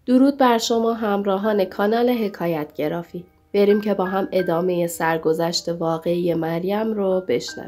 درود بر شما همراهان کانال حکایت گرافی. بریم که با هم ادامه سرگذشت واقعی مریم رو بشنویم.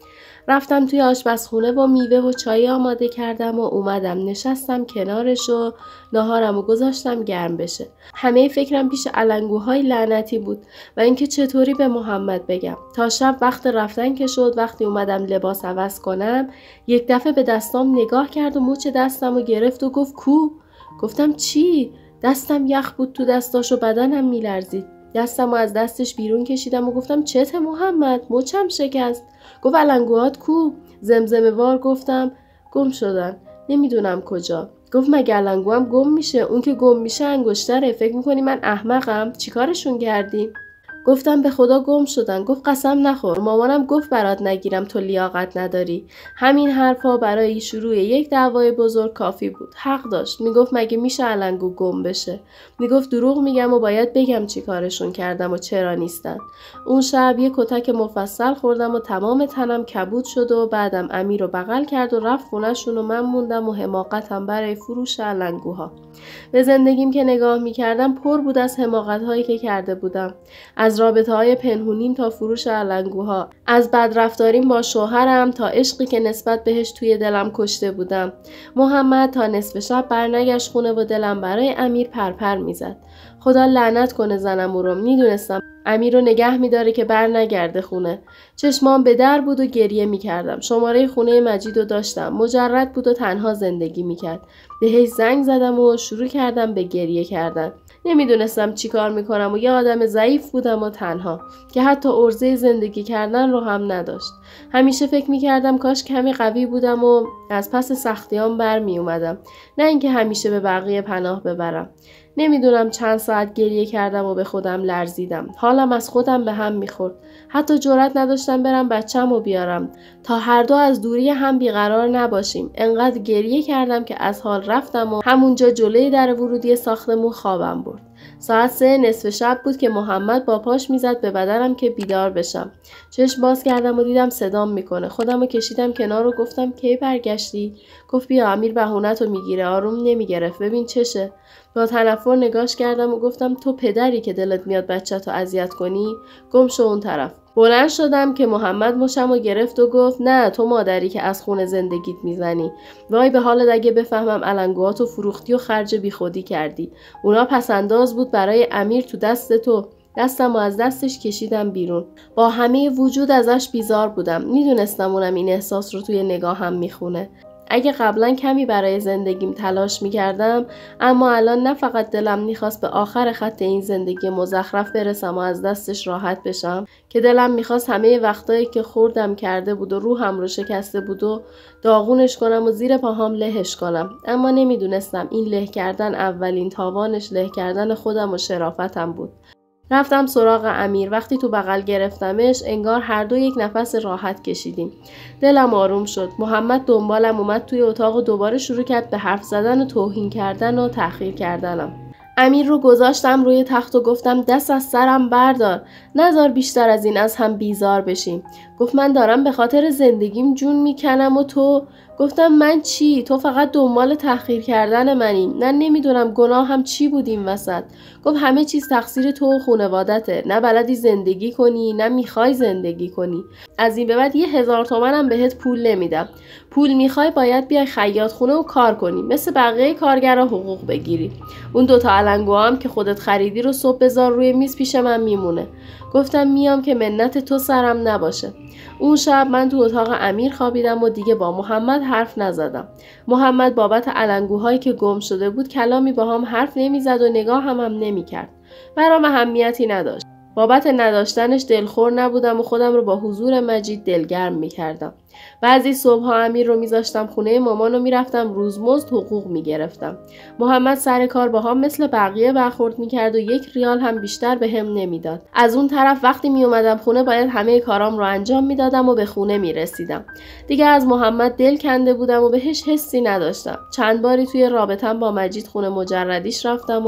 رفتم توی آشپزخونه و میوه و چای آماده کردم و اومدم نشستم کنارش و ناهارم و گذاشتم گرم بشه. همه فکرم پیش علنگوهای لعنتی بود و اینکه چطوری به محمد بگم. تا شب وقت رفتن که شد، وقتی اومدم لباس عوض کنم یک دفعه به دستام نگاه کرد و مچ دستم رو گرفت و گفت کو؟ گفتم چی؟ دستم یخ بود تو دستاش و بدنم میلرزید. دستم رو از دستش بیرون کشیدم و گفتم چته محمد؟ مچم شکست. گفت علنگوهات کو؟ زمزمه وار گفتم گم شدن، نمیدونم کجا. گفت مگه علنگوام گم میشه؟ اون که گم میشه انگشتره. فکر میکنی من احمقم؟ چیکارشون کردی؟ گفتم به خدا گم شدن. گفت قسم نخور، مامانم گفت برات نگیرم، تو لیاقت نداری. همین حرفا برای شروع یک دعوای بزرگ کافی بود. حق داشت. میگفت مگه میشه علنگو گم بشه؟ میگفت دروغ میگم و باید بگم چی کارشون کردم و چرا نیستن. اون شب یک کتک مفصل خوردم و تمام تنم کبود شد و بعدم امیر رو بغل کرد و رفت خونه‌شون و من موندم و حماقتم برای فروش علنگوها. به زندگیم که نگاه میکردم پر بود از حماقت‌هایی که کرده بودم. از رابطه‌های پنهونیم تا فروش علنگوها، از بدرفتاریم با شوهرم تا عشقی که نسبت بهش توی دلم کشته بودم. محمد تا نصف شب برنگشت خونه و دلم برای امیر پرپر میزد. خدا لعنت کنه زنم رو. میدونستم امیر رو نگه میداره که بر نگرده خونه. چشمام به در بود و گریه میکردم. شماره خونه مجید رو داشتم. مجرد بود و تنها زندگی میکرد. بهش زنگ زدم و شروع کردم به گریه کردن. نمیدونستم چی کار میکنم و یه آدم ضعیف بودم و تنها که حتی عرضه زندگی کردن رو هم نداشت. همیشه فکر میکردم کاش کمی قوی بودم و از پس سختیام برمی اومدم، نه اینکه همیشه به بقیه پناه ببرم. نمیدونم چند ساعت گریه کردم و به خودم لرزیدم. حالم از خودم به هم میخورد. حتی جرئت نداشتم برم بچه‌مو بیارم تا هر دو از دوری هم بیقرار نباشیم. انقدر گریه کردم که از حال رفتم و همونجا جلوی در ورودی ساختمون خوابم برد. ساعت 3 نصف شب بود که محمد با پاش میزد به بدنم که بیدار بشم. چشم باز کردم و دیدم صدام میکنه. خودمو کشیدم کنار و گفتم کی برگشتی؟ گفت بیا امیر بهونه‌تو میگیره. آروم نمیگرفت. ببین چشه. با تنفر نگاش کردم و گفتم تو پدری که دلت میاد بچه‌تو اذیت کنی؟ گم شو اون طرف. بلند شدم که محمد مشمو گرفت و گفت نه، تو مادری که از خون زندگیت میزنی. وای به حالت اگه بفهمم علنگوهاتو فروختی و خرج بیخودی کردی. اونا پسنداز بود برای امیر تو دست تو. دستم و از دستش کشیدم بیرون. با همه وجود ازش بیزار بودم. میدونستم اونم این احساس رو توی نگاهم میخونه. اگه قبلا کمی برای زندگیم تلاش میکردم، اما الان نه فقط دلم میخواست به آخر خط این زندگی مزخرف برسم و از دستش راحت بشم، که دلم میخواست همه وقتایی که خوردم کرده بود و روحم رو شکسته بود و داغونش کنم و زیر پاهام لهش کنم. اما نمیدونستم این له کردن اولین تاوانش له کردن خودم و شرافتم بود. رفتم سراغ امیر. وقتی تو بغل گرفتمش انگار هر دو یک نفس راحت کشیدیم. دلم آروم شد. محمد دنبالم اومد توی اتاق و دوباره شروع کرد به حرف زدن و توهین کردن و تحقیر کردنم. امیر رو گذاشتم روی تخت و گفتم دست از سرم بردار. نذار بیشتر از این از هم بیزار بشیم. گفت من دارم به خاطر زندگیم جون میکنم و تو؟ گفتم من چی؟ تو فقط دنبال تحقیر کردن منی. نه نمیدونم گناهم چی بود این وسط. گفت همه چیز تقصیر تو و خانوادته. نه بلدی زندگی کنی نه میخوای زندگی کنی. از این به بعد 1000 تومنم بهت پول نمیدم. پول میخوای باید بیای خیاط خونه و کار کنی، مثل بقیه کارگرا حقوق بگیری. اون دوتا علنگوها هم که خودت خریدی رو صبح بذار روی میز پیش من میمونه. گفتم میام که منت تو سرم نباشه. اون شب من تو اتاق امیر خوابیدم و دیگه با محمد حرف نزدم. محمد بابت علنگوهایی که گم شده بود کلامی با هم حرف نمیزد و نگاه هم نمیکرد. برام اهمیتی نداشت. بابت نداشتنش دلخور نبودم و خودم رو با حضور مجید دلگرم میکردم. بعضی صبحها امیر رو میذاشتم خونه مامان و میرفتم روزمزد حقوق میگرفتم. محمد سر کار با هم مثل بقیه برخورد میکرد و 1 ریال هم بیشتر به هم نمیداد. از اون طرف وقتی میومدم خونه باید همه کارام رو انجام میدادم و به خونه میرسیدم. دیگه از محمد دل کنده بودم و بهش حسی نداشتم. چند باری توی رابطم با مجید خونه مجردیش رفتم و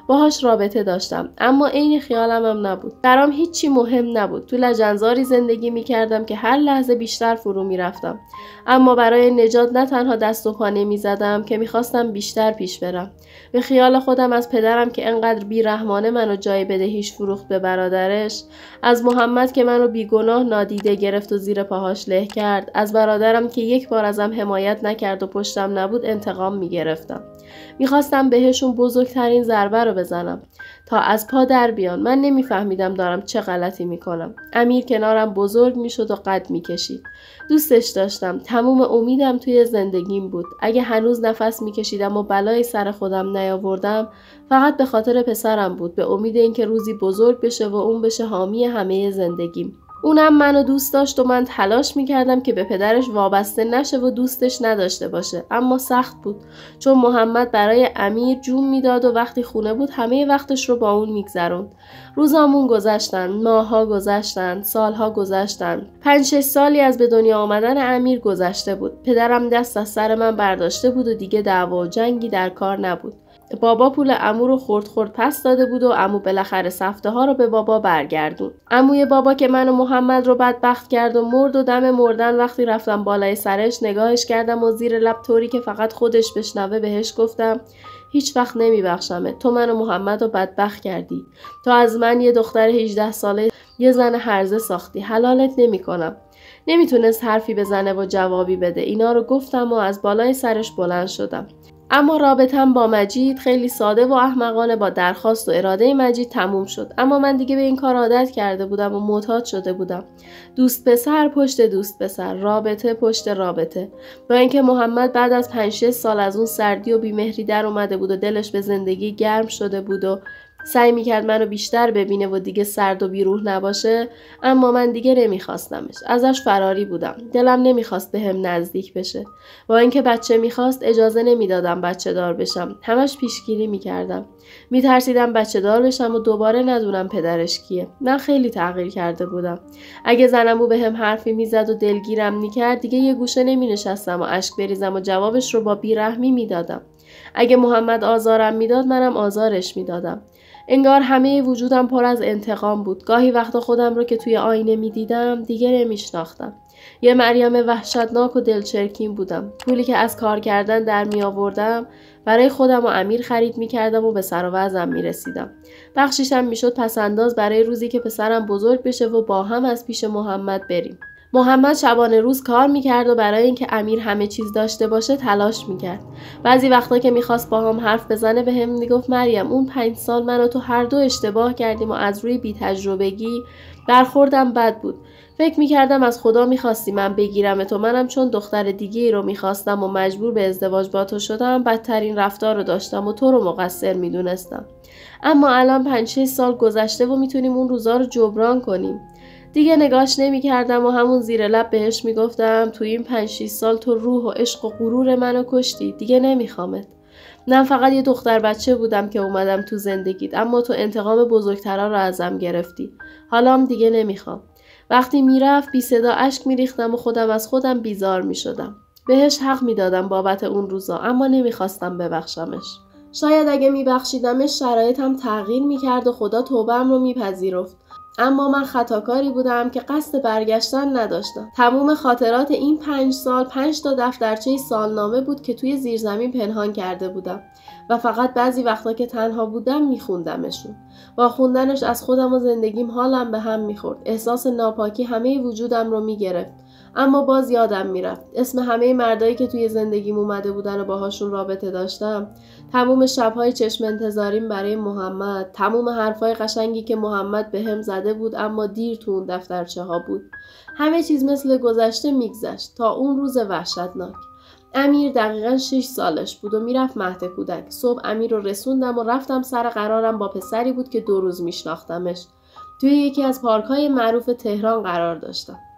باهاش رابطه داشتم، اما عین خیالم هم نبود. برام هیچی مهم نبود. تو لجنزاری زندگی میکردم که هر لحظه بیشتر فرو میرفتم. اما برای نجات نه تنها دست و پا نمیزدم که میخواستم بیشتر پیش برم. به خیال خودم از پدرم که انقدر بیرحمانه منو جای بدهیش فروخت به برادرش، از محمد که منو بیگناه نادیده گرفت و زیر پاهاش له کرد، از برادرم که یک بار ازم حمایت نکرد و پشتم نبود انتقام میگرفتم. میخواستم بهشون بزرگترین ضربه رو بزنم تا از پا در بیان. من نمیفهمیدم دارم چه غلطی میکنم. امیر کنارم بزرگ میشد و قد میکشید. دوستش داشتم. تموم امیدم توی زندگیم بود. اگه هنوز نفس میکشیدم و بلای سر خودم نیاوردم، فقط به خاطر پسرم بود، به امید اینکه روزی بزرگ بشه و اون بشه حامی همه زندگیم. اونم منو دوست داشت و من تلاش میکردم که به پدرش وابسته نشه و دوستش نداشته باشه، اما سخت بود چون محمد برای امیر جون میداد و وقتی خونه بود همه وقتش رو با اون میگذروند. روزامون گذشتن، ماهها گذشتن، سالها گذشتن. 5-6 سالی از به دنیا آمدن امیر گذشته بود. پدرم دست از سر من برداشته بود و دیگه دعوا و جنگی در کار نبود. بابا پول عمو رو خرد پس داده بود و عمو بالاخره سفته ها رو به بابا برگردون. عموی بابا که من و محمد رو بدبخت کرد و مرد و دم مردن وقتی رفتم بالای سرش نگاهش کردم و زیر لب طوری که فقط خودش بشنوه بهش گفتم هیچ وقت نمیبخشمت. تو من و محمد رو بدبخت کردی. تو از من یه دختر 18 ساله یه زن هرزه ساختی. حلالت نمیکنم. نمیتونست حرفی بزنه و جوابی بده. اینا رو گفتم و از بالای سرش بلند شدم. اما رابطم با مجید خیلی ساده و احمقانه با درخواست و اراده مجید تموم شد. اما من دیگه به این کار عادت کرده بودم و معتاد شده بودم. دوست پسر پشت دوست پسر، رابطه پشت رابطه. با اینکه محمد بعد از 5-6 سال از اون سردی و بیمهری در اومده بود و دلش به زندگی گرم شده بود و سعی میکرد منو بیشتر ببینه و دیگه سرد و بیروح نباشه، اما من دیگه نمیخواستمش. ازش فراری بودم. دلم نمیخواست بهم نزدیک بشه. با اینکه بچه میخواست اجازه نمیدادم بچه دار بشم. همش پیشگیری میکردم. میترسیدم بچه دار بشم و دوباره ندونم پدرش کیه. من خیلی تغییر کرده بودم. اگه زنمو بهم حرفی میزد و دلگیرم میکرد دیگه یه گوشه نمینشستم و اشک بریزم و جوابش رو با بیرحمی میدادم. اگه محمد آزارم میداد منم آزارش میدادم. انگار همه وجودم پر از انتقام بود. گاهی وقتا خودم رو که توی آینه میدیدم دیگه نمیشناختم. یه مریم وحشتناک و دلچرکین بودم. پولی که از کار کردن در می آوردم برای خودم و امیر خرید می کردم و به سر و وضعم می رسیدم. بخشیشم می شد پسنداز برای روزی که پسرم بزرگ بشه و با هم از پیش محمد بریم. محمد شبانه روز کار میکرد و برای اینکه امیر همه چیز داشته باشه تلاش میکرد. بعضی وقتا که میخواست با هم حرف بزنه به هم میگفت مریم اون 5 سال من و تو هر دو اشتباه کردیم و از روی بی‌تجربگی برخوردم بد بود. فکر میکردم از خدا میخواستی من بگیرم تو، منم چون دختر دیگه ای رو میخواستم و مجبور به ازدواج با تو شدم بدترین رفتار رو داشتم و تو رو مقصر میدونستم. اما الان 5-6 سال گذشته و میتونیم اون روزا رو جبران کنیم. دیگه نگاش نمی کردم و همون زیر لب بهش می گفتم توی این 5-6 سال تو روح و عشق و غرور منو کشتی. دیگه نمیخوامت. من فقط یه دختر بچه بودم که اومدم تو زندگیت، اما تو انتقام بزرگترا رو ازم گرفتی. حالام دیگه نمیخوام. وقتی میرفت بی صدا اشک میریختم و خودم از خودم بیزار میشدم. بهش حق میدادم بابت اون روزا، اما نمیخواستم ببخشمش. شاید اگه میبخشیدمش شرایطم تغییر میکرد و خدا توبه‌ام رو میپذیرفت. اما من خطاکاری بودم که قصد برگشتن نداشتم. تموم خاطرات این 5 سال 5 تا دفترچه سالنامه بود که توی زیرزمین پنهان کرده بودم و فقط بعضی وقتا که تنها بودم میخوندمشون. با خوندنش از خودم و زندگیم حالم به هم میخورد. احساس ناپاکی همه وجودم رو میگرفت. اما باز یادم میرفت اسم همه مردایی که توی زندگیم اومده بودن و باهاشون رابطه داشتم، تموم شب‌های چشم انتظاریم برای محمد، تموم حرفای قشنگی که محمد بهم زده بود اما دیر تو اون دفترچه ها بود. همه چیز مثل گذشته میگذشت تا اون روز وحشتناک. امیر دقیقاً 6 سالش بود و میرفت مهد کودک. صبح امیر رو رسوندم و رفتم سر قرارم با پسری بود که 2 روز میشناختمش. توی یکی از پارک‌های معروف تهران قرار داشتم.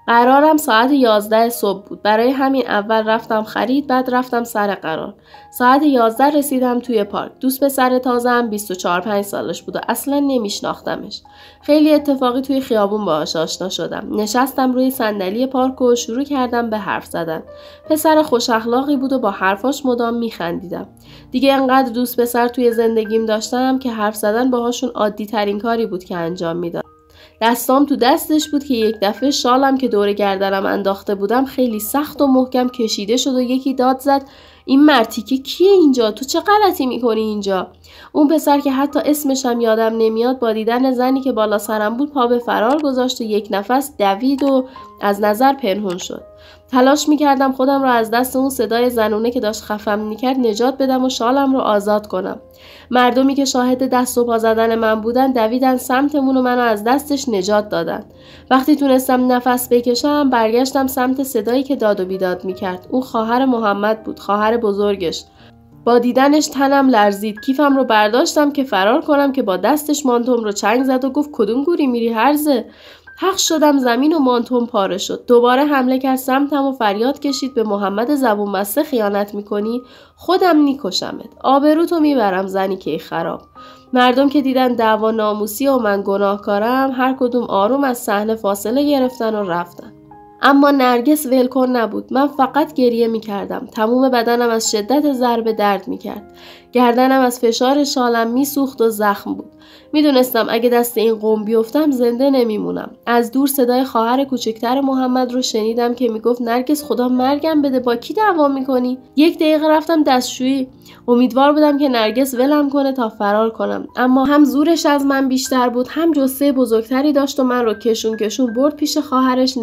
قرارم ساعت 11 صبح بود. برای همین اول رفتم خرید، بعد رفتم سر قرار. ساعت 11 رسیدم توی پارک. دوست پسر تازه‌ام 24-5 سالش بود و اصلا نمیشناختمش. خیلی اتفاقی توی خیابون باهاش آشنا شدم. نشستم روی صندلی پارک و شروع کردم به حرف زدن. پسر خوش اخلاقی بود و با حرفاش مدام میخندیدم. دیگه انقدر دوست پسر توی زندگیم داشتم که حرف زدن باهاشون عادی ترین کاری بود که انجام میدادم. دستام تو دستش بود که یک دفعه شالم که دور گردنم انداخته بودم خیلی سخت و محکم کشیده شد و یکی داد زد این مرتیکه کیه اینجا؟ تو چه غلطی میکنی اینجا؟ اون پسر که حتی اسمش هم یادم نمیاد با دیدن زنی که بالا سرم بود پا به فرار گذاشت و یک نفس دوید و از نظر پنهون شد. تلاش میکردم خودم رو از دست اون صدای زنونه که داشت خفم میکرد نجات بدم و شالم رو آزاد کنم. مردمی که شاهد دست و پا زدن من بودن دویدن سمتمون و منو از دستش نجات دادن. وقتی تونستم نفس بکشم برگشتم سمت صدایی که داد و بیداد میکرد. اون خواهر محمد بود، خواهر بزرگش. با دیدنش تنم لرزید. کیفم رو برداشتم که فرار کنم که با دستش مانتوم رو چنگ زد و گفت کدوم گوری میری هرزه؟ حق شدم زمین و مانتوم پاره شد. دوباره حمله کرد سمتم و فریاد کشید به محمد زبون بسته خیانت میکنی؟ خودم میکشمت. آبروتو میبرم زنی که خراب. مردم که دیدن دعوا ناموسی و من گناهکارم هر کدوم آروم از صحنه فاصله گرفتن و رفتن. اما نرگس ولکن نبود. من فقط گریه میکردم. تموم بدنم از شدت ضربه درد میکرد. گردنم از فشار شالم میسوخت و زخم بود. میدونستم اگه دست این قوم بیفتم زنده نمیمونم. از دور صدای خواهر کوچکتر محمد رو شنیدم که میگفت نرگس خدا مرگم بده، با کی دعوا میکنی؟ 1 دقیقه رفتم دستشویی. امیدوار بودم که نرگس ولم کنه تا فرار کنم، اما هم زورش از من بیشتر بود، هم جثه بزرگتری داشت و من رو کشون برد پیش خواهرش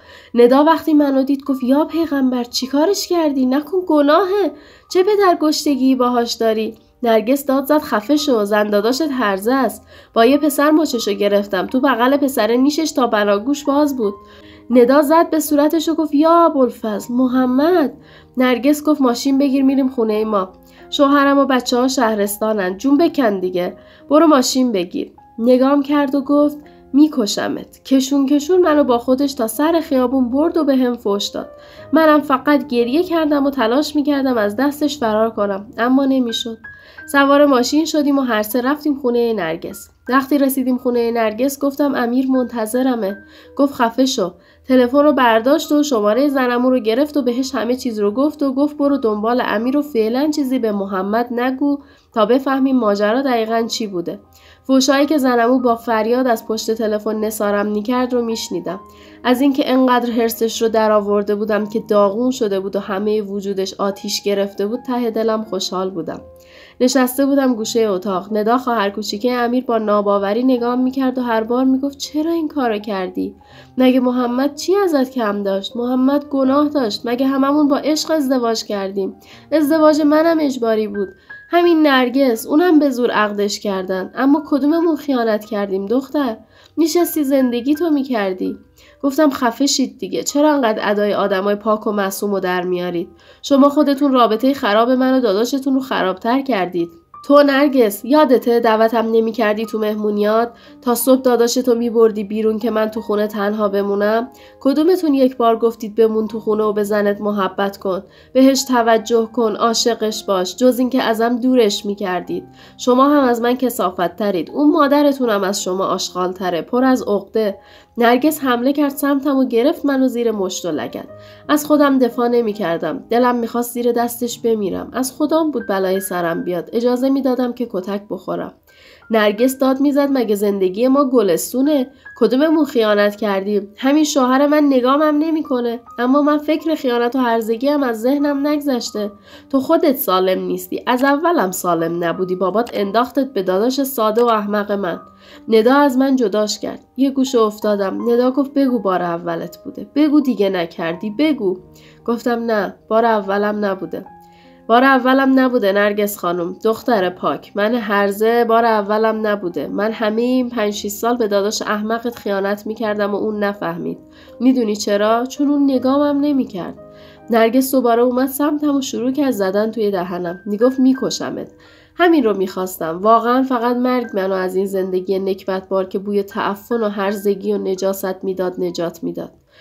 ندا وقتی منو دید گفت یا پیغمبر چیکارش کردی؟ نکن گناهه. چه پدر گشتگی باهاش داری؟ نرگس داد زد خفه شو، زن داداشت هرزه است. با یه پسر مچشو گرفتم، تو بغل پسر نیشش تا بناگوش باز بود. ندا زد به صورتش و گفت یا ابوالفضل محمد. نرگس گفت ماشین بگیر میریم خونه ما. شوهرم و بچه‌ها شهرستانن، جون بکن دیگه. برو ماشین بگیر. نگام کرد و گفت میکشمت. کشون منو با خودش تا سر خیابون برد و به هم فحش داد. منم فقط گریه کردم و تلاش میکردم از دستش فرار کنم، اما نمیشد. سوار ماشین شدیم و هر سه رفتیم خونه نرگس. وقتی رسیدیم خونه نرگس گفتم امیر منتظرمه. گفت خفه شو. تلفن رو برداشت و شماره زنمو رو گرفت و بهش همه چیز رو گفت و گفت برو دنبال امیر و فعلا چیزی به محمد نگو تا بفهمیم ماجرا دقیقاً چی بوده. فحشایی که زنمو با فریاد از پشت تلفن نثارم میکرد رو میشنیدم. از اینکه انقدر حرصش رو در آورده بودم که داغون شده بود و همه وجودش آتیش گرفته بود ته دلم خوشحال بودم. نشسته بودم گوشه اتاق. ندا خواهر کوچیکه امیر با ناباوری نگام میکرد و هر بار میگفت چرا این کارو کردی؟ مگه محمد چی ازت کم داشت؟ محمد گناه داشت؟ مگه هممون با عشق ازدواج کردیم؟ ازدواج منم اجباری بود. همین نرگس، اونم به زور عقدش کردن. اما کدوممون خیانت کردیم دختر؟ نشستی زندگی تو میکردی. گفتم خفه شید دیگه. چرا انقدر ادای آدمای پاک و معصومو در میارید؟ شما خودتون رابطه خراب من و داداشتون رو خرابتر کردید. تو نرگس یادته دعوتم نمی کردی تو مهمونیات؟ تا صبح داداشتو می بردی بیرون که من تو خونه تنها بمونم؟ کدومتون یک بار گفتید بمون تو خونه و به زنت محبت کن، بهش توجه کن، عاشقش باش، جز این که ازم دورش می کردید؟ شما هم از من کثافت ترید. اون مادرتونم از شما آشغال تره، پر از عقده. نرگس حمله کرد سمتم و گرفت منو زیر مشت و لگد. از خودم دفاع نمی کردم. دلم میخواست زیر دستش بمیرم. از خودم بود بلای سرم بیاد. اجازه میدادم که کتک بخورم. نرگس داد میزد مگه زندگی ما گلستونه؟ کدوممون خیانت کردیم؟ همین شوهر من نگامم نمیکنه. اما من فکر خیانت و هرزگی هم از ذهنم نگذشته. تو خودت سالم نیستی. از اولم سالم نبودی. بابات انداختت به داداش ساده و احمق من. ندا از من جداش کرد. یه گوشه افتادم. ندا گفت بگو بار اولت بوده. بگو دیگه نکردی. بگو. گفتم نه، بار اولم نبوده. بار اولم نبوده نرگس خانم، دختر پاک. من هرزه بار اولم نبوده. من همه این 5-6 سال به داداش احمقت خیانت میکردم و اون نفهمید. میدونی چرا؟ چون اون نگامم نمیکرد. نرگس دوباره اومد سمتم و شروع کرد زدن توی دهنم. میگفت میکشمت. همین رو میخواستم. واقعا فقط مرگ منو از این زندگی نکبتبار که بوی تعفن و هرزگی و نجاست میداد نجات میداد.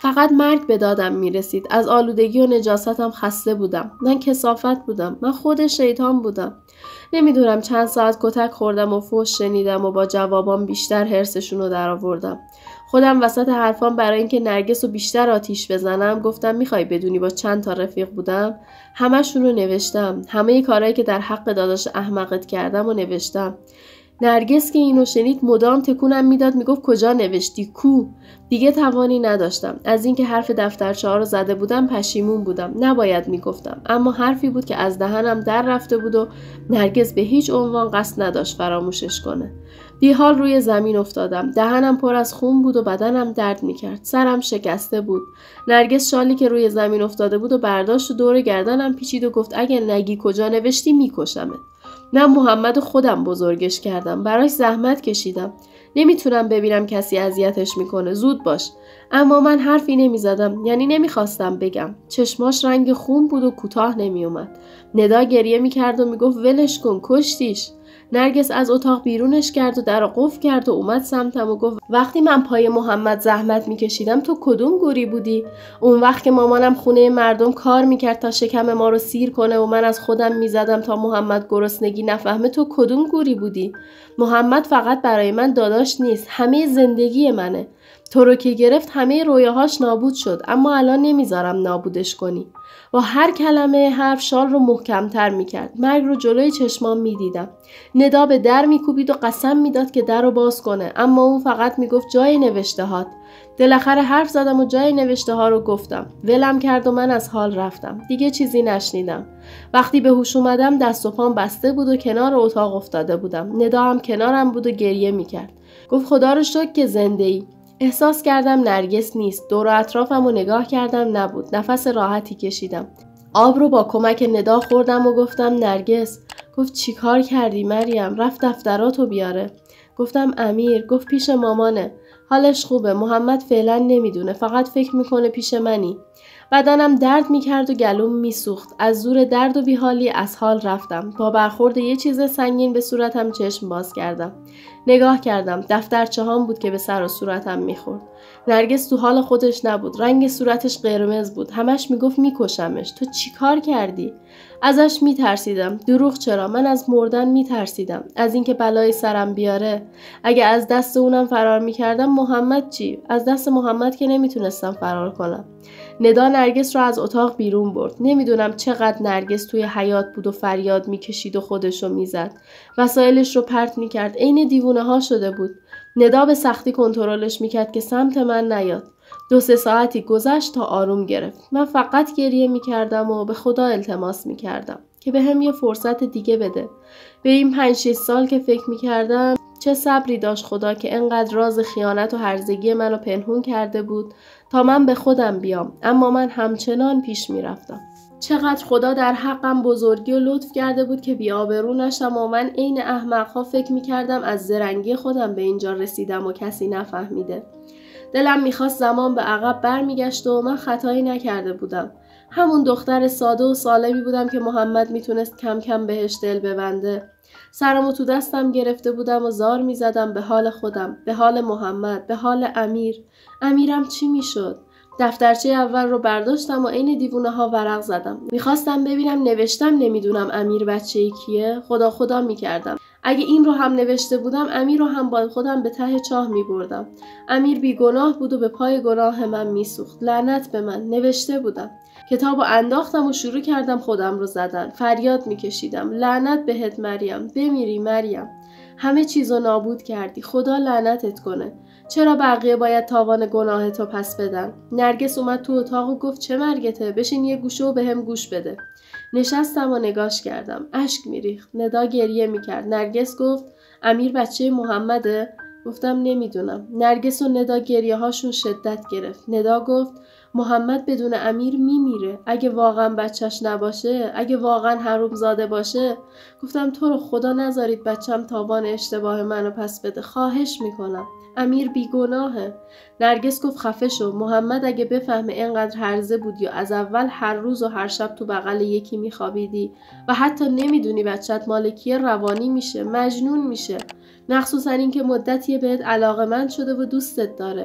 فقط مرگ به دادم میرسید. از آلودگی و نجاستم خسته بودم. من کثافت بودم. من خود شیطان بودم. نمیدونم چند ساعت کتک خوردم و فحش شنیدم و با جوابام بیشتر حرصشون رو در آوردم. خودم وسط حرفام برای اینکه نرگس رو بیشتر آتیش بزنم گفتم میخوای بدونی با چند تا رفیق بودم؟ همشون رو نوشتم. همه کارهایی که در حق داداش احمقت کردم و نوشتم. نرگس که اینو شنید مدام تکونم میداد، میگفت کجا نوشتی؟ کو؟ دیگه توانی نداشتم. از اینکه حرف دفترچه‌ها رو زده بودم پشیمون بودم. نباید میگفتم، اما حرفی بود که از دهنم در رفته بود و نرگس به هیچ عنوان قصد نداشت فراموشش کنه. بیحال روی زمین افتادم. دهنم پر از خون بود و بدنم درد میکرد. سرم شکسته بود. نرگس شالی که روی زمین افتاده بود و برداشت و دور گردنم پیچید و گفت اگه نگی کجا نوشتی میکشمت. من محمد خودم بزرگش کردم. براش زحمت کشیدم. نمیتونم ببینم کسی اذیتش میکنه. زود باش. اما من حرفی نمیزدم. یعنی نمیخواستم بگم. چشماش رنگ خون بود و کوتاه نمیومد. ندا گریه میکرد و میگفت ولش کن، کشتیش. نرگس از اتاق بیرونش کرد و در قفل کرد و اومد سمتم و گفت وقتی من پای محمد زحمت میکشیدم تو کدوم گوری بودی؟ اون وقت که مامانم خونه مردم کار میکرد تا شکم ما رو سیر کنه و من از خودم میزدم تا محمد گرسنگی نفهمه، تو کدوم گوری بودی؟ محمد فقط برای من داداش نیست، همه زندگی منه. تو رو که گرفت همه رویاهاش نابود شد، اما الان نمیذارم نابودش کنی. با هر کلمه حرف شال رو محکمتر میکرد. مرگ رو جلوی چشمام میدیدم. ندا به در میکوبید و قسم میداد که در رو باز کنه، اما اون فقط میگفت جای نوشته هات. بالاخره حرف زدم و جای نوشته ها رو گفتم. ولم کرد و من از حال رفتم. دیگه چیزی نشنیدم. وقتی به هوش اومدم دست و پام بسته بود و کنار اتاق افتاده بودم. ندا هم کنارم بود و گریه میکرد. گفت خدا رو شکر که زنده ای. احساس کردم نرگس نیست. دور و اطرافم رو نگاه کردم، نبود. نفس راحتی کشیدم. آب رو با کمک ندا خوردم و گفتم نرگس. گفت چی کار کردی مریم؟ رفت دفتراتو بیاره. گفتم امیر. گفت پیش مامانه. حالش خوبه. محمد فعلا نمیدونه، فقط فکر میکنه پیش منی. بدنم درد میکرد و گلوم میسوخت. از زور درد و بیحالی از حال رفتم. با برخورد یه چیز سنگین به صورتم چشم باز کردم. نگاه کردم. دفترچه هام بود که به سر و صورتم میخورد. نرگس تو حال خودش نبود. رنگ صورتش قرمز بود. همش میگفت میکشمش. تو چی کار کردی؟ ازش میترسیدم. دروغ چرا؟ من از مردن میترسیدم. از اینکه بلای سرم بیاره. اگه از دست اونم فرار میکردم، محمد چی؟ از دست محمد که نمیتونستم فرار کنم. ندا نرگس رو از اتاق بیرون برد. نمیدونم چقدر نرگس توی حیاط بود و فریاد میکشید و خودشو میزد. وسایلش رو پرت میکرد. عین دیوونه ها شده بود. ندا به سختی کنترلش میکرد که سمت من نیاد. 2-3 ساعتی گذشت تا آروم گرفت. من فقط گریه میکردم و به خدا التماس میکردم که به هم یه فرصت دیگه بده. به این 5-6 سال که فکر میکردم چه صبری داشت خدا که انقدر راز خیانت و هرزگی منو پنهون کرده بود تا من به خودم بیام، اما من همچنان پیش میرفتم. چقدر خدا در حقم بزرگی و لطف کرده بود که بی‌آبرو نشم و من عین احمق‌ها فکر میکردم از زرنگی خودم به اینجا رسیدم و کسی نفهمیده. دلم میخواست زمان به عقب برمیگشت و من خطایی نکرده بودم. همون دختر ساده و سالمی بودم که محمد میتونست کم کم بهش دل ببنده. سرمو تو دستم گرفته بودم و زار میزدم به حال خودم، به حال محمد، به حال امیر. امیرم چی میشد؟ دفترچه اول رو برداشتم و عین دیوونه ها ورق زدم. میخواستم ببینم نوشتم نمیدونم امیر بچه کیه. خدا میکردم اگه این رو هم نوشته بودم امیر رو هم با خودم به ته چاه میبردم. امیر بیگناه بود و به پای گناه من میسوخت. لعنت به من. نوشته بودم. کتابو انداختم و شروع کردم خودم رو زدن. فریاد میکشیدم لعنت بهت مریم، بمیری مریم. همه چیزو نابود کردی. خدا لعنتت کنه. چرا بقیه باید تاوان گناهتو پس بدن؟ نرگس اومد تو اتاق و گفت چه مرگته؟ بشین یه گوشه و بهم گوش بده. نشستم و نگاش کردم. اشک میریخت. ندا گریه میکرد. نرگس گفت امیر بچه محمده؟ گفتم نمیدونم. نرگس و ندا گریه هاشون شدت گرفت. ندا گفت محمد بدون امیر میمیره. اگه واقعا بچهش نباشه، اگه واقعا حرومزاده باشه. گفتم تو رو خدا نذارید بچم تاوان اشتباه منو پس بده. خواهش میکنم. امیر بیگناهه. نرگس گفت خفه شو. محمد اگه بفهمه اینقدر هرزه بودی و از اول هر روز و هر شب تو بغل یکی میخوابیدی و حتی نمیدونی بچت مالکیه، روانی میشه، مجنون میشه. مخصوصا این که مدتیه بهت علاقه‌مند شده و دوستت داره.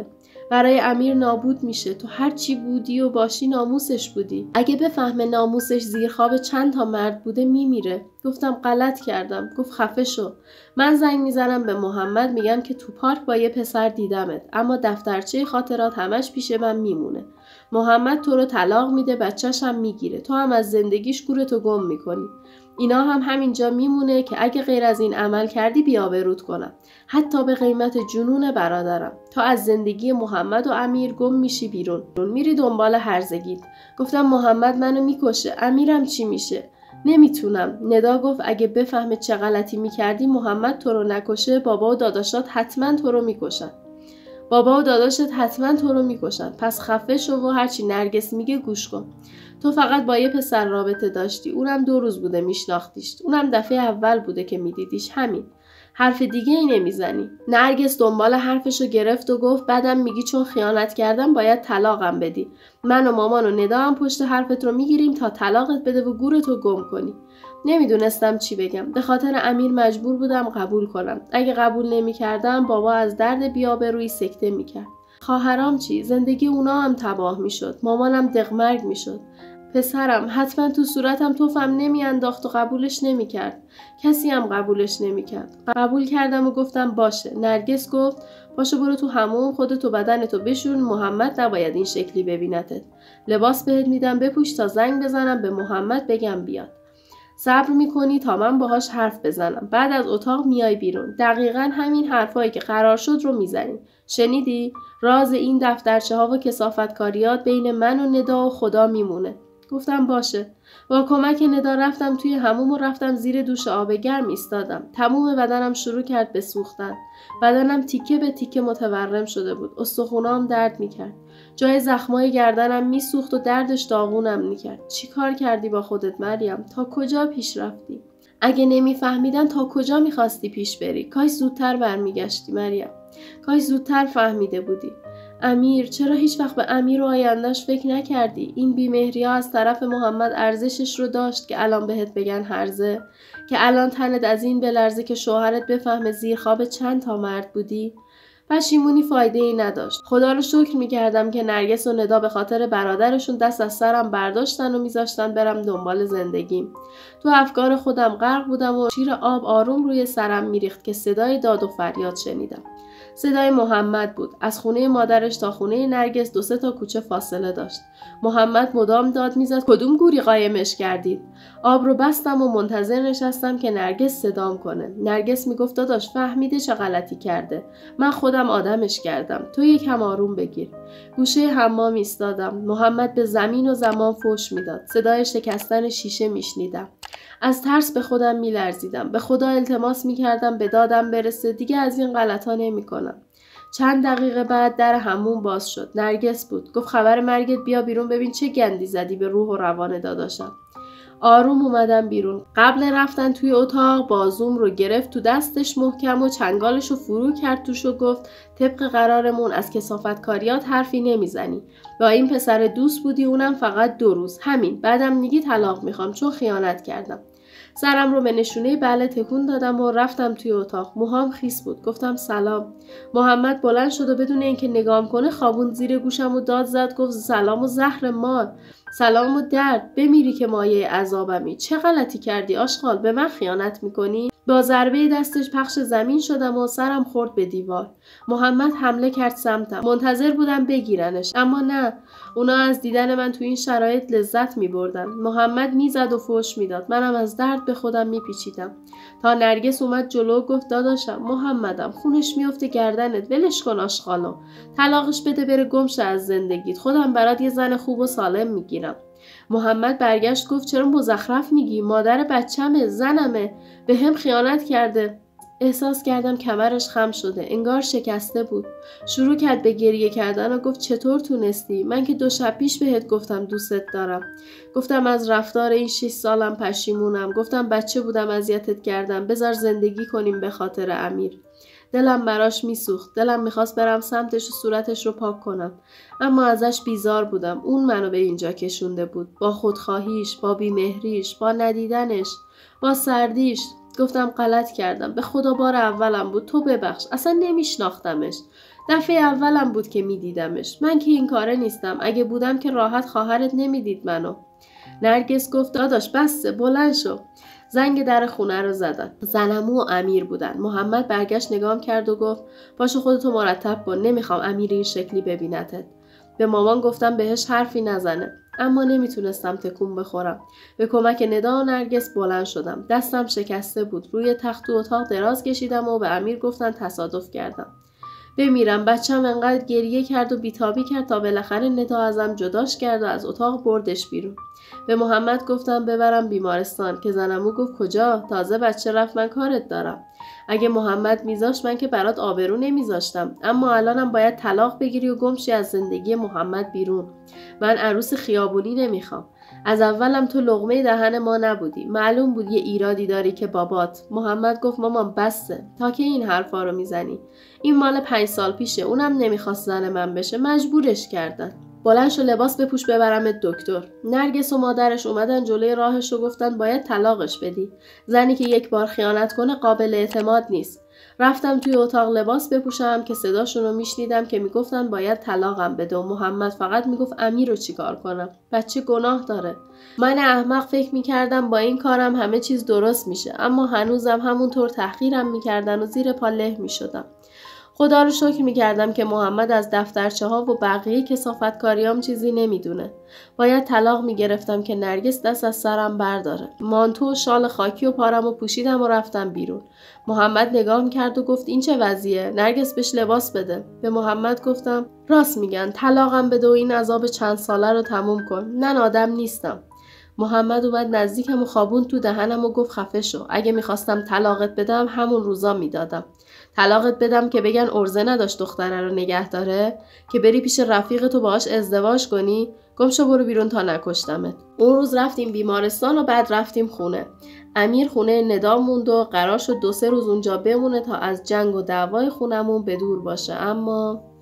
برای امیر نابود میشه. تو هر چی بودی و باشی ناموسش بودی. اگه بفهمه ناموسش زیر خواب چند تا مرد بوده میمیره. گفتم غلط کردم. گفت خفه شو. من زنگ میزنم به محمد میگم که تو پارک با یه پسر دیدمت، اما دفترچه خاطرات همش پیش من میمونه. محمد تو رو طلاق میده، بچه‌ش هم میگیره. تو هم از زندگیش گورتو گم میکنی. اینا هم همینجا میمونه که اگه غیر از این عمل کردی بی‌آبروت کنم، حتی به قیمت جنون برادرم. تا از زندگی محمد و امیر گم میشی بیرون، میری دنبال هرزگیت. گفتم محمد منو میکشه، امیرم چی میشه؟ نمیتونم. ندا گفت اگه بفهمه چه غلطی میکردی محمد تو رو نکشه، بابا و داداشات حتما تو رو میکشن. بابا و داداشت حتما تو رو میکشن. پس خفه شو و هرچی نرگس میگه گوش کن. تو فقط با یه پسر رابطه داشتی، اونم 2 روز بوده میشناختیش، اونم دفعه اول بوده که میدیدیش. همین. حرف دیگه ای نمیزنی. نرگس دنبال حرفشو گرفت و گفت بعدم میگی چون خیانت کردم باید طلاقم بدی. من و مامان و ندا هم پشت حرفت رو میگیریم تا طلاقت بده و گورتو گم کنی. نمیدونستم چی بگم. به خاطر امیر مجبور بودم قبول کنم. اگه قبول نمیکردم بابا از درد بی‌آبرویی سکته میکرد. خواهرام چی؟ زندگی اونا هم تباه میشد. مامانم دغمرگ میشد. پسرم حتما تو صورتم تفم نمیانداخت و قبولش نمیکرد. کسی هم قبولش نمیکرد. قبول کردم و گفتم باشه. نرگس گفت باشه برو تو حموم، خودتو بدنتو بشور، محمد نباید این شکلی ببینتت. لباس بهت میدم بپوش تا زنگ بزنم به محمد بگم بیاد. صبر میکنی تا من باهاش حرف بزنم. بعد از اتاق میای بیرون. دقیقاً همین حرفایی که قرار شد رو میزنی. شنیدی؟ راز این دفترچه ها و کثافتکاریات بین من و ندا و خدا میمونه. گفتم باشه. با کمک ندا رفتم توی حموم و رفتم زیر دوش آب گرم ایستادم. تموم بدنم شروع کرد به سوختن. بدنم تیکه به تیکه متورم شده بود. استخونام درد میکرد. جای زخمای گردنم میسوخت و دردش داغونم میکرد. چی کار کردی با خودت مریم؟ تا کجا پیش رفتی؟ اگه نمیفهمیدن تا کجا میخواستی پیش بری؟ کاش زودتر برمیگشتی مریم. کاش زودتر فهمیده بودی. امیر، چرا هیچ وقت به امیر و آینده‌اش فکر نکردی؟ این بی‌مهری‌ها از طرف محمد ارزشش رو داشت که الان بهت بگن هرزه؟ که الان تنت از این بلرزه که شوهرت بفهمه زیر خواب چند تا مرد بودی؟ پشیمونی فایده ای نداشت. خدا رو شکر میکردم که نرگس و ندا به خاطر برادرشون دست از سرم برداشتن و میذاشتن برم دنبال زندگیم. تو افکار خودم غرق بودم و شیر آب آروم روی سرم میریخت که صدای داد و فریاد شنیدم. صدای محمد بود. از خونه مادرش تا خونه نرگس 2-3 تا کوچه فاصله داشت. محمد مدام داد میزد کدوم گوری قایمش کردید؟ آب رو بستم و منتظر نشستم که نرگس صدام کنه. نرگس میگفت داداش فهمیده چه غلطی کرده. من خودم آدمش کردم. تو یکم آروم بگیر. گوشه حمام ایستادم. محمد به زمین و زمان فحش میداد. صدای شکستن شیشه میشنیدم. از ترس به خودم میلرزیدم. به خدا التماس میکردم به دادم برسه، دیگه از این غلطا نمیکنم. چند دقیقه بعد در حموم باز شد. نرگس بود. گفت خبر مرگت، بیا بیرون ببین چه گندی زدی به روح و روان داداشم. آروم اومدم بیرون. قبل رفتن توی اتاق بازوم رو گرفت تو دستش محکم و چنگالش رو فرو کرد توش و گفت طبق قرارمون از کثافتکاریات حرفی نمیزنی. با این پسر دوست بودی، اونم فقط 2 روز. همین. بعدم میگی طلاق میخوام چون خیانت کردم. سرم رو به نشونه بله تکون دادم و رفتم توی اتاق. موهام خیس بود. گفتم سلام. محمد بلند شد و بدون اینکه نگام کنه خوابون زیر گوشم و داد زد. گفت سلام و زهر مار. سلام و درد. بمیری که مایه عذابمی. چه غلطی کردی آشغال؟ به من خیانت میکنی؟ با ضربه دستش پخش زمین شدم و سرم خورد به دیوار. محمد حمله کرد سمتم. منتظر بودم بگیرنش، اما نه. اونا از دیدن من تو این شرایط لذت می‌بردن. محمد میزد و فحش میداد. منم از درد به خودم میپیچیدم. تا نرگس اومد جلو گفت داداشم محمدم خونش میفته گردنت، ولش کن آشغالو. طلاقش بده بره گمشه از زندگیت. خودم برات یه زن خوب و سالم میگیرم. محمد برگشت گفت چرا مزخرف میگی؟ مادر بچمه، زنمه، به هم خیانت کرده. احساس کردم کمرش خم شده، انگار شکسته بود. شروع کرد به گریه کردن و گفت چطور تونستی؟ من که 2 شب پیش بهت گفتم دوستت دارم. گفتم از رفتار این 6 سالم پشیمونم. گفتم بچه بودم اذیتت کردم، بذار زندگی کنیم به خاطر امیر. دلم براش میسوخت. دلم میخواست برم سمتش و صورتش رو پاک کنم. اما ازش بیزار بودم. اون منو به اینجا کشونده بود. با خودخواهیش، با بیمهریش، با ندیدنش، با سردیش. گفتم غلط کردم. به خدا بار اولم بود. تو ببخش. اصلا نمیشناختمش. دفعه اولم بود که میدیدمش. من که این کاره نیستم. اگه بودم که راحت خواهرت نمیدید منو. نرگس گفت داداش بسه، بلند شو. زنگ در خونه رو زدن. زنمو و امیر بودن. محمد برگشت نگام کرد و گفت پاشو خودتو مرتب کن، نمیخوام امیر این شکلی ببینتت. به مامان گفتم بهش حرفی نزنه، اما نمیتونستم تکون بخورم. به کمک ندا و نرگس بلند شدم. دستم شکسته بود. روی تخت تو اتاق دراز کشیدم و به امیر گفتم تصادف کردم. بمیرم. بچم انقدر گریه کرد و بیتابی کرد تا بالاخره ندا ازم جداش کرد و از اتاق بردش بیرون. به محمد گفتم ببرم بیمارستان، که زنمو گفت کجا؟ تازه بچه رفت، من کارت دارم. اگه محمد میذاشت من که برات آبرو نمیذاشتم، اما الانم باید طلاق بگیری و گمشی از زندگی محمد بیرون. من عروس خیابونی نمیخوام. از اولم تو لقمه دهن ما نبودی. معلوم بود یه ایرادی داری که بابات. محمد گفت مامان بسه، تا که این حرفا رو میزنی؟ این مال 5 سال پیشه. اونم نمیخواست زن من بشه، مجبورش کردن. بلند شو لباس بپوش ببرمت دکتر. نرگس و مادرش اومدن جلوی راهش و گفتن باید طلاقش بدی. زنی که یک بار خیانت کنه قابل اعتماد نیست. رفتم توی اتاق لباس بپوشم که صداشون رو میشنیدم که میگفتن باید طلاقم بده و محمد فقط میگفت امیر رو چیکار کنم؟ بچه گناه داره. من احمق فکر میکردم با این کارم همه چیز درست میشه، اما هنوزم همونطور تحقیرم میکردن و زیر پا له میشدم. خدا رو شکر میکردم که محمد از دفترچه ها و بقیه کثافتکاریام چیزی نمیدونه. باید طلاق میگرفتم که نرگس دست از سرم برداره. مانتو و شال خاکی و پارم و پوشیدم و رفتم بیرون. محمد نگاه کرد و گفت این چه وضعیه؟ نرگس بهش لباس بده. به محمد گفتم راست میگن، طلاقم بده و این عذاب چند ساله رو تموم کن. من آدم نیستم. محمد اومد نزدیکم و خوابون تو دهنم و گفت خفه شو. اگه میخواستم طلاقت بدم همون روزا میدادم. طلاقت بدم که بگن ارزه نداشت دختره رو نگه داره، که بری پیش رفیق تو باهاش ازدواج کنی. گم شو برو بیرون تا نکشتمت. اون روز رفتیم بیمارستان و بعد رفتیم خونه. امیر خونه ندا موند و قرار شد 2-3 روز اونجا بمونه تا از جنگ و دعوای خونمون به دور باشه، اما